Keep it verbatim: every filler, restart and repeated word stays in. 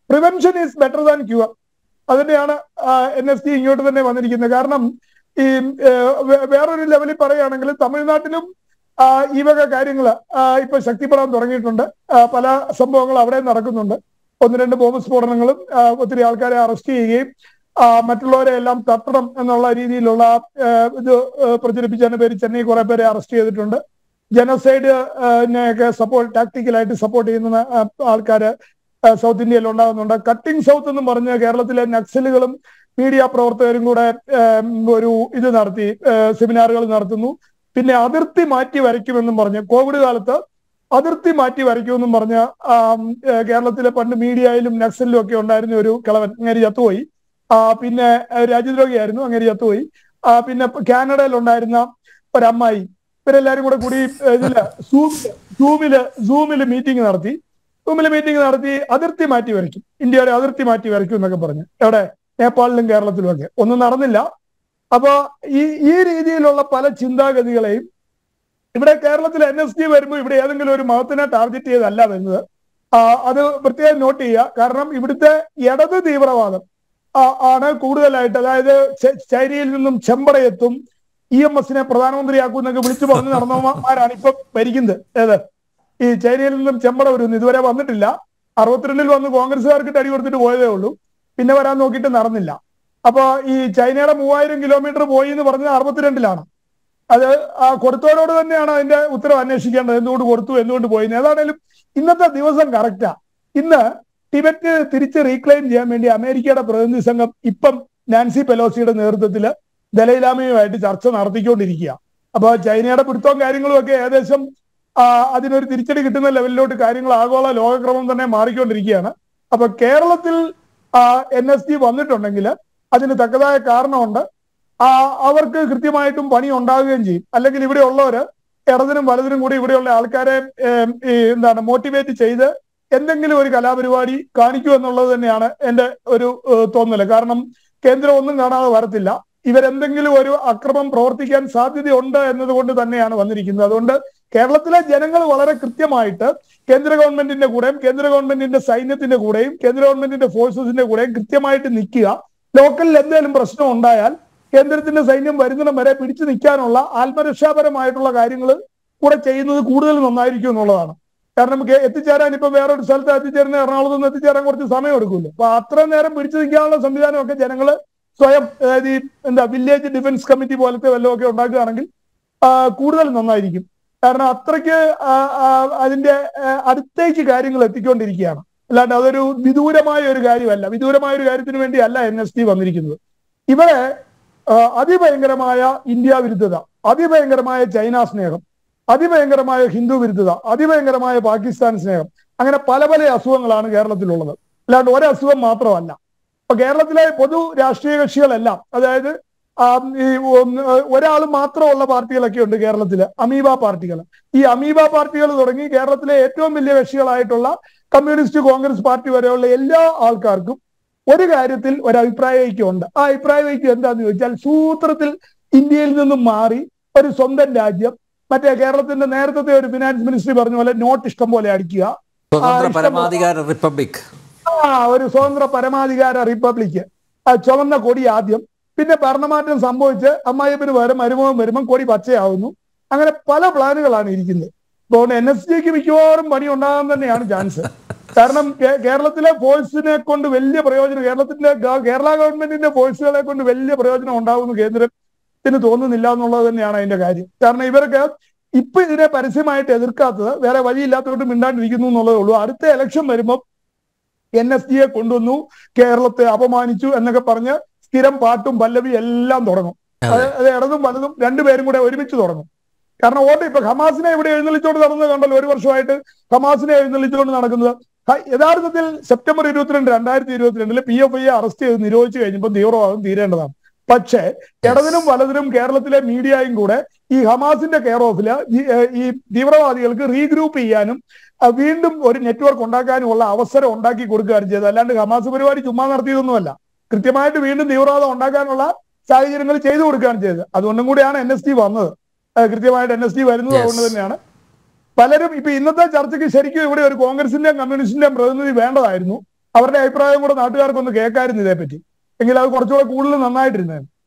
Prevention is better than cure. അതിന്റെയാണ് N S D ഇങ്ങോട്ട് തന്നെ വന്നിരിക്കുന്നത്. കാരണം ഈ വേറൊരു ലെവലിൽ പറയുകയാണെങ്കിൽ തമിഴ്നാട്ടിലും ഈ വക കാര്യങ്ങൾ ഇപ്പൊ ശക്തിപ്പെടാൻ തുടങ്ങിയിട്ടുണ്ട്. പല സംഭവങ്ങൾ അവിടെ നടക്കുന്നുണ്ട്. ഒന്ന് രണ്ട് ബോംബ് സ്ഫോടനങ്ങളും ഒത്തിരി ആൾക്കാരെ അറസ്റ്റ് ചെയ്യുകയും മറ്റുള്ളവരെ എല്ലാം തട്ടണം എന്നുള്ള രീതിയിലുള്ള ഇത് പ്രചരിപ്പിച്ചതിന്റെ പേര് ചെന്നൈ കുറെ പേരെ അറസ്റ്റ് ചെയ്തിട്ടുണ്ട്. ജനസൈഡിനെയൊക്കെ സപ്പോർട്ട് ടാക്ടിക്കലായിട്ട് സപ്പോർട്ട് ചെയ്യുന്ന ആൾക്കാര് സൗത്ത് ഇന്ത്യയിൽ ഉണ്ടാകുന്നുണ്ട്. കട്ടിംഗ് സൗത്ത് എന്ന് പറഞ്ഞ് കേരളത്തിലെ നക്സലുകളും മീഡിയ പ്രവർത്തകരും കൂടെ ഒരു ഇത് നടത്തി, സെമിനാറുകൾ നടത്തുന്നു. പിന്നെ അതിർത്തി മാറ്റി വരയ്ക്കുമെന്നും പറഞ്ഞ് കോവിഡ് കാലത്ത് അതിർത്തി മാറ്റി വരയ്ക്കുമെന്നും പറഞ്ഞ് കേരളത്തിലെ പണ്ട് മീഡിയയിലും നക്സലിലും ഒക്കെ ഉണ്ടായിരുന്ന ഒരു കിളവൻ അങ്ങേര് ചത്തുപോയി. പിന്നെ രാജ്യദ്രോഹിയായിരുന്നു, അങ്ങേര് ചത്തുപോയി. പിന്നെ കാനഡയിൽ ഉണ്ടായിരുന്ന ഒരമ്മായി, ഇവരെല്ലാരും കൂടെ കൂടി ഇതില് സൂമില് സൂമില് മീറ്റിംഗ് നടത്തി സൂമില് മീറ്റിംഗ് നടത്തി അതിർത്തി മാറ്റി വരയ്ക്കും, ഇന്ത്യയുടെ അതിർത്തി മാറ്റി വരയ്ക്കും എന്നൊക്കെ പറഞ്ഞു. എവിടെ? നേപ്പാളിലും കേരളത്തിലും ഒക്കെ. ഒന്നും നടന്നില്ല. അപ്പൊ ഈ ഈ രീതിയിലുള്ള പല ചിന്താഗതികളെയും ഇവിടെ കേരളത്തിൽ എൻ എസ് ഡി വരുമ്പോൾ ഇവിടെ ഏതെങ്കിലും ഒരു മതത്തിനെ ടാർഗറ്റ് ചെയ്തല്ല വരുന്നത്. അത് പ്രത്യേകം നോട്ട് ചെയ്യുക. കാരണം ഇവിടുത്തെ ഇടത് തീവ്രവാദം ആണ് കൂടുതലായിട്ട്. അതായത് ചൈനയിൽ നിന്നും ചെമ്പടയെത്തും, ഇ എം എസിനെ പ്രധാനമന്ത്രിയാക്കും എന്നൊക്കെ വിളിച്ചു പറഞ്ഞു നടന്നവന്മാരാണ് ഇപ്പൊ ഭരിക്കുന്നത്. ഏത് ഈ ചൈനയിൽ നിന്നും ചെമ്പട വരുന്നു ഇതുവരെ വന്നിട്ടില്ല. അറുപത്തിരണ്ടിൽ വന്ന് കോൺഗ്രസ്സുകാർക്ക് അടി കൊടുത്തിട്ട് പോയതേ ഉള്ളൂ. പിന്നെ വരാൻ നോക്കിയിട്ട് നടന്നില്ല. അപ്പൊ ഈ ചൈനയുടെ മൂവായിരം കിലോമീറ്റർ പോയി എന്ന് പറഞ്ഞത് അറുപത്തിരണ്ടിലാണ്. അത് കൊടുത്തവരോട് തന്നെയാണ് അതിന്റെ ഉത്തരവ് അന്വേഷിക്കേണ്ടത്. എന്തുകൊണ്ട് കൊടുത്തു, എന്തുകൊണ്ട് പോയി. ഏതാണേലും ഇന്നത്തെ ദിവസം കറക്റ്റാ. ഇന്ന് ടിബറ്റ് തിരിച്ച് റീക്ലെയിം ചെയ്യാൻ വേണ്ടി അമേരിക്കയുടെ പ്രതിനിധി സംഘം ഇപ്പം നാൻസി പെലോസിയുടെ നേതൃത്വത്തില് ദലൈലാമയുമായിട്ട് ചർച്ച നടത്തിക്കൊണ്ടിരിക്കുക. അപ്പൊ ചൈനയുടെ പിടുത്തവും കാര്യങ്ങളും ഒക്കെ ഏകദേശം അതിനൊരു തിരിച്ചടി കിട്ടുന്ന ലെവലിലോട്ട് കാര്യങ്ങൾ ആഗോള ലോകക്രമം തന്നെ മാറിക്കൊണ്ടിരിക്കുകയാണ്. അപ്പൊ കേരളത്തിൽ എൻ എസ് ഡി വന്നിട്ടുണ്ടെങ്കിൽ അതിന് തക്കതായ കാരണമുണ്ട്. അവർക്ക് കൃത്യമായിട്ടും പണി ഉണ്ടാകുകയും ചെയ്യും. അല്ലെങ്കിൽ ഇവിടെ ഉള്ളവര് ഇടതിനും വലതിനും കൂടി ഇവിടെയുള്ള ആൾക്കാരെ എന്താണ് മോട്ടിവേറ്റ് ചെയ്ത് എന്തെങ്കിലും ഒരു കലാപരിപാടി കാണിക്കൂ എന്നുള്ളത് തന്നെയാണ് എന്റെ ഒരു തോന്നല്. കാരണം കേന്ദ്രം ഒന്നും കാണാതെ വരത്തില്ല. ഇവരെന്തെങ്കിലും ഒരു അക്രമം പ്രവർത്തിക്കാൻ സാധ്യതയുണ്ട് എന്നതുകൊണ്ട് തന്നെയാണ് വന്നിരിക്കുന്നത്. അതുകൊണ്ട് കേരളത്തിലെ ജനങ്ങൾ വളരെ കൃത്യമായിട്ട് കേന്ദ്ര ഗവൺമെന്റിന്റെ കൂടെയും കേന്ദ്ര ഗവൺമെന്റിന്റെ സൈന്യത്തിന്റെ കൂടെയും കേന്ദ്ര ഗവൺമെന്റിന്റെ ഫോഴ്സസിന്റെ കൂടെയും കൃത്യമായിട്ട് നിൽക്കുക. ലോക്കലിൽ എന്തെങ്കിലും പ്രശ്നം ഉണ്ടായാൽ കേന്ദ്രത്തിന്റെ സൈന്യം വരുന്നിടം വരെ പിടിച്ചു നിൽക്കാനുള്ള ആത്മരക്ഷാപരമായിട്ടുള്ള കാര്യങ്ങൾ കൂടെ ചെയ്യുന്നത് കൂടുതൽ നന്നായിരിക്കും എന്നുള്ളതാണ്. കാരണം എത്തിച്ചേരാൻ ഇപ്പൊ വേറൊരു സ്ഥലത്ത് എത്തിച്ചേരുന്ന എറണാകുളത്ത് നിന്ന് എത്തിച്ചേരാൻ കുറച്ച് സമയം എടുക്കുമല്ലോ. അപ്പൊ അത്രയും നേരം പിടിച്ചു നിൽക്കാനുള്ള സംവിധാനമൊക്കെ ജനങ്ങള് സ്വയം, അതായത് ഈ എന്താ വില്ലേജ് ഡിഫൻസ് കമ്മിറ്റി പോലത്തെ വല്ലതൊക്കെ ഉണ്ടാക്കുകയാണെങ്കിൽ കൂടുതൽ നന്നായിരിക്കും. കാരണം അത്രയ്ക്ക് അതിന്റെ അടുത്തേക്ക് കാര്യങ്ങൾ എത്തിക്കൊണ്ടിരിക്കുകയാണ്. അല്ലാണ്ട് അതൊരു വിദൂരമായ ഒരു കാര്യമല്ല. വിദൂരമായ ഒരു കാര്യത്തിന് വേണ്ടി അല്ല എൻ എസ് ഡി വന്നിരിക്കുന്നത്. ഇവിടെ അതിഭയങ്കരമായ ഇന്ത്യ വിരുദ്ധത, അതിഭയങ്കരമായ ചൈന സ്നേഹം, അതിഭയങ്കരമായ ഹിന്ദു വിരുദ്ധത, അതിഭയങ്കരമായ പാകിസ്ഥാൻ സ്നേഹം, അങ്ങനെ പല പല അസുഖങ്ങളാണ് കേരളത്തിലുള്ളത്. അല്ലാണ്ട് ഒരസുഖം മാത്രമല്ല. അപ്പൊ കേരളത്തിലെ പൊതു രാഷ്ട്രീയ കക്ഷികളെല്ലാം, അതായത് ഈ ഒരാൾ മാത്രമുള്ള പാർട്ടികളൊക്കെ ഉണ്ട് കേരളത്തില്, അമീബ പാർട്ടികൾ. ഈ അമീബ പാർട്ടികൾ തുടങ്ങി കേരളത്തിലെ ഏറ്റവും വലിയ കക്ഷികളായിട്ടുള്ള കമ്മ്യൂണിസ്റ്റ്, കോൺഗ്രസ് പാർട്ടി വരെയുള്ള എല്ലാ ആൾക്കാർക്കും ഒരു കാര്യത്തിൽ ഒരു അഭിപ്രായ ഐക്യമുണ്ട്. ആ അഭിപ്രായ ഐക്യം എന്താന്ന് ചോദിച്ചാൽ സൂത്രത്തിൽ ഇന്ത്യയിൽ നിന്നും മാറി ഒരു സ്വന്തം രാജ്യം, മറ്റേ കേരളത്തിന്റെ നേരത്തെ ഒരു ഫിനാൻസ് മിനിസ്റ്ററി പറഞ്ഞ പോലെ നോട്ട് ഇഷ്ടം പോലെ അടിക്കുക, റിപ്പബ്ലിക് ആ ഒരു സ്വതന്ത്ര പരമാധികാര റിപ്പബ്ലിക്, ചുവന്ന കൊടി ആദ്യം, പിന്നെ ഭരണമാറ്റം സംഭവിച്ച് അമ്മായിയപ്പന് പകരം മരുമകൻ വരുമ്പം കൊടി പച്ചയാവുന്നു. അങ്ങനെ പല പ്ലാനുകളാണ് ഇരിക്കുന്നത്. അതുകൊണ്ട് എൻ എസ് ജിക്ക് മിക്കവാറും പണി ഉണ്ടാകാൻ തന്നെയാണ് ചാൻസ്. കാരണം കേരളത്തിലെ ഫോഴ്സിനെ കൊണ്ട് വലിയ പ്രയോജനം, കേരളത്തിന്റെ കേരള ഗവൺമെന്റിന്റെ ഫോഴ്സുകളെ കൊണ്ട് വലിയ പ്രയോജനം ഉണ്ടാകുന്നു കേന്ദ്രത്തിന് തോന്നുന്നില്ല എന്നുള്ളത് തന്നെയാണ് അതിന്റെ കാര്യം. കാരണം ഇവർക്ക് ഇപ്പൊ ഇതിനെ പരസ്യമായിട്ട് എതിർക്കാത്തത് വേറെ വഴിയില്ലാത്തതുകൊണ്ട് മിണ്ടാണ്ടിരിക്കുന്നു എന്നുള്ളതേ ഉള്ളൂ. അടുത്ത ഇലക്ഷൻ വരുമ്പോൾ എൻ എസ് ജിയെ കൊണ്ടുവന്നു, കേരളത്തെ അപമാനിച്ചു എന്നൊക്കെ പറഞ്ഞ് സ്ഥിരം പാട്ടും പല്ലവി എല്ലാം തുടങ്ങും. അത് ഇടതും വലതും രണ്ടുപേരും കൂടെ ഒരുമിച്ച് തുടങ്ങും. കാരണം വോട്ട് ഇപ്പൊ ഹമാസിനെ ഇവിടെ എഴുന്നള്ളിച്ചോണ്ട് നടന്നത് കണ്ടല്ലോ. ഒരു വർഷമായിട്ട് ഹമാസിനെ എഴുന്നള്ളിച്ചുകൊണ്ട് നടക്കുന്നത്. യഥാർത്ഥത്തിൽ സെപ്റ്റംബർ ഇരുപത്തിരണ്ട് രണ്ടായിരത്തി ഇരുപത്തിരണ്ടില് പി എഫ് ഐയെ അറസ്റ്റ് ചെയ്ത് നിരോധിച്ചു കഴിഞ്ഞപ്പോൾ തീവ്രവാദം തീരേണ്ടതാണ്. പക്ഷേ ഇടതിനും വലതിനും കേരളത്തിലെ മീഡിയയും കൂടെ ഈ ഹമാസിന്റെ കെയർ ഓഫില് ഈ തീവ്രവാദികൾക്ക് റീഗ്രൂപ്പ് ചെയ്യാനും വീണ്ടും ഒരു നെറ്റ്വർക്ക് ഉണ്ടാക്കാനുമുള്ള അവസരം ഉണ്ടാക്കി കൊടുക്കുകയാണ് ചെയ്തത്. അല്ലാണ്ട് ഹമാസ് പരിപാടി ചുമ്മാ നടത്തിയതൊന്നുമല്ല. കൃത്യമായിട്ട് വീണ്ടും തീവ്രവാദം ഉണ്ടാക്കാനുള്ള സാഹചര്യങ്ങൾ ചെയ്തു കൊടുക്കുകയാണ് ചെയ്തത്. അതുകൊണ്ടും കൂടിയാണ് എൻ എസ് ടി വന്നത്. കൃത്യമായിട്ട് എൻ എസ് ടി വരുന്നത് അതുകൊണ്ട് തന്നെയാണ്. പലരും ഇപ്പൊ ഇന്നത്തെ ചർച്ചയ്ക്ക് ശരിക്കും ഇവിടെ ഒരു കോൺഗ്രസിന്റെയും കമ്മ്യൂണിസ്റ്റിന്റെയും പ്രതിനിധി വേണ്ടതായിരുന്നു. അവരുടെ അഭിപ്രായം കൂടെ നാട്ടുകാർക്കൊന്ന് കേൾക്കായിരുന്നു ഇതേപ്പറ്റി, എങ്കിൽ അത് കുറച്ചുകൂടെ കൂടുതൽ നന്നായിട്ടിരുന്നത്.